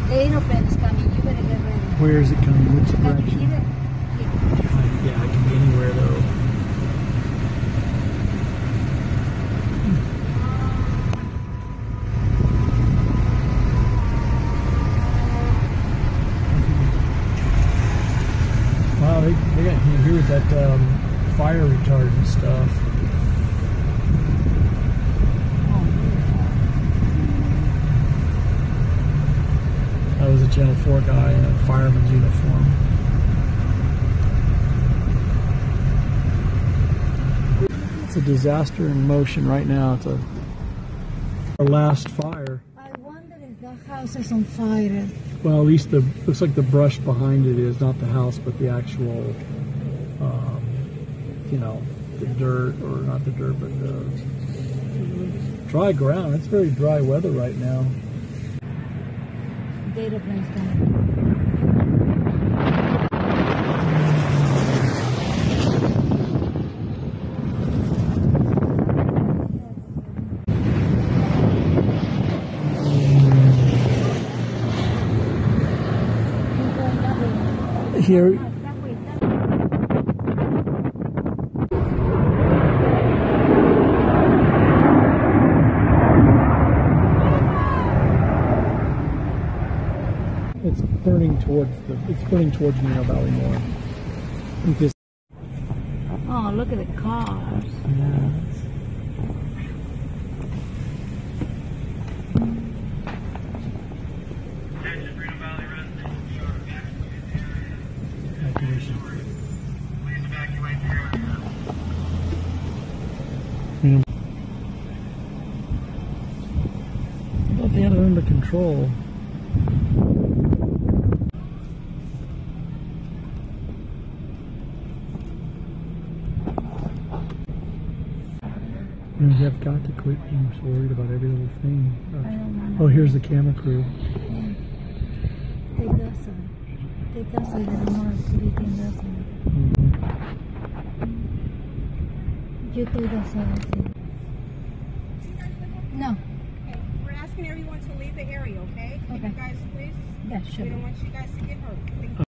The aeroplane is coming. You better get ready. Where is it coming? Which Can you direction? see it? Yeah, I can be anywhere though. Wow, they got here with that fire retardant stuff. That was a Channel 4 guy in a fireman's uniform. It's a disaster in motion right now. It's our last fire. I wonder if that house is on fire. Well, at least looks like the brush behind it is not the house, but the actual, you know, the dirt, or not the dirt, but the dry ground. It's very dry weather right now. The aeroplane is coming. Here, it's burning towards Moreno Valley more. Oh, look at the cars. Yeah. I thought they had it under control. You have got to quit being so worried about every little thing. I don't know. Oh, here's the camera crew. Take that side. Take that side. I don't want to put it in that side. You take that side. No. Okay, we're asking everyone to leave the area, okay? Can you guys please? Yeah, sure. We don't want you guys to get hurt. Thank you.